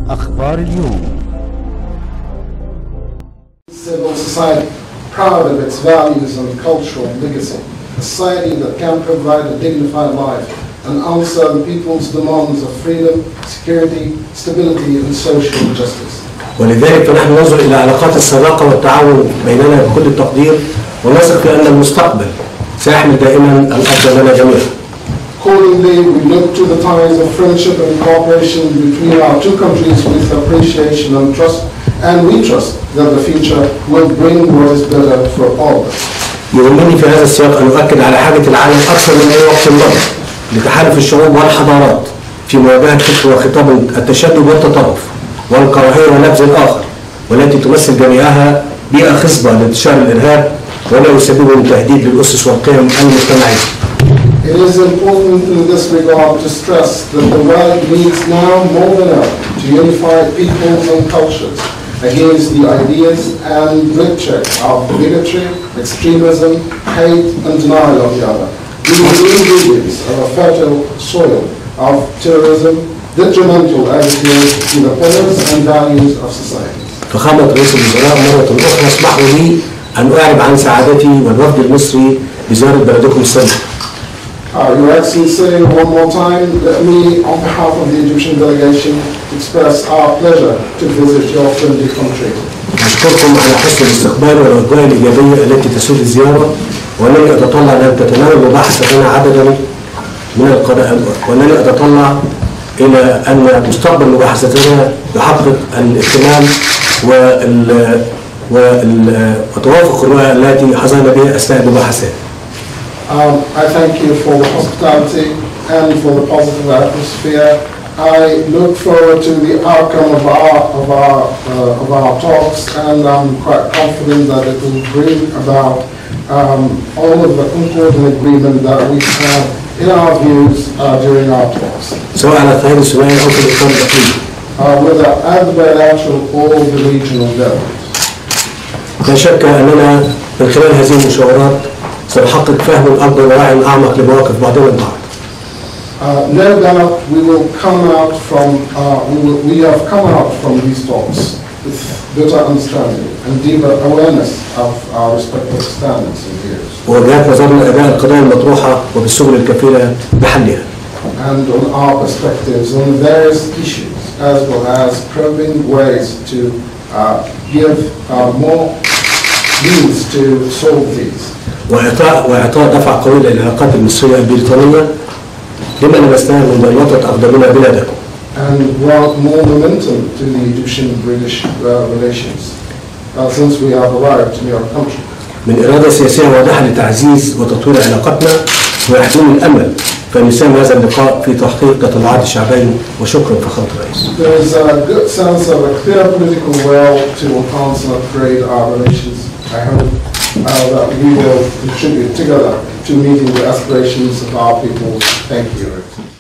أخبار اليوم. Civil society, proud of its values and cultural legacy, a society that can provide a dignified life and answer the people's demands of freedom, security, stability and social justice. ولذلك فنحن ننظر إلى علاقات الصداقة والتعاون بيننا بكل التقدير، ونثق في أن المستقبل سيحمل دائما الأفضل لنا جميعا. Accordingly, we look to the ties of friendship and cooperation between our two countries with appreciation and trust, and we trust that the future will bring what is better for all of us. يهمني في هذا السياق أن أؤكد على حاجة العالم أكثر من أي وقت مضى لتحالف الشعوب والحضارات في مواجهة فكر وخطاب التشدد والتطرف والكراهية ونبذ الآخر، والتي تمثل جميعها بيئة خصبة لانتشار الإرهاب ولا يسبب تهديد للأسس والقيم المجتمعية. It is important in this regard to stress that the world needs now more than ever to unify people and cultures against the ideas and rhetoric of bigotry, extremism, hate and denial of the other. These are the ingredients of a fertile soil of terrorism, detrimental attitudes to the pillars and values of society. فخامة رئيس الوزراء مرة أخرى اسمحوا لي أن أعرب عن سعادتي والوفد المصري بزيارة بلدكم السابق. Your Excellency, one more time, let me, on behalf of the Egyptian delegation, express our pleasure to visit your friendly country. أشكركم على حسن الاستقبال والأجواء الإيجابية التي تسود الزيارة، وأنني أتطلع لأن تتناول مباحثتنا عددا من القضايا، وأنني أتطلع إلى أن مستقبل مباحثتنا يحقق الاهتمام وتوافق الرؤى التي حظينا بها أثناء المباحثات. I thank you for the hospitality and for the positive atmosphere. I look forward to the outcome of our talks, and I'm quite confident that it will bring about all of the concord and agreement that we have in our views during our talks. سواء على الصعيد الثنائي أو في الإقليم الإقليمي. Whether at the bilateral or the regional level. لا شك أننا من خلال هذه المشاورات سنحقق فهم أكبر ووعي أعمق لمواقف بعضنا البعض. No doubt we will come out from we have come out from these talks with better understanding and deeper awareness of our respective standards and views. ووجهات نظرنا أداء القضايا المطروحة وبالسبل الكفيلة بحلها. And on our perspectives on various issues, as well as probing ways to give more means to solve these. وإعطاء دفع قوي للعلاقات المصرية البريطانية لما لمسناه من الوطن أقدمنا بلادكم. And brought more momentum to the Egyptian-British relations since we have arrived in your country. من إرادة سياسية واضحة لتعزيز وتطوير علاقاتنا ويحدون الأمل فإن يساهم هذا اللقاء في تحقيق تطلعات الشعبين. وشكرا فخامة الرئيس. There is a good sense of a clear political will to enhance and upgrade our relations. I hope that we will contribute together to meeting the aspirations of our people. Thank you.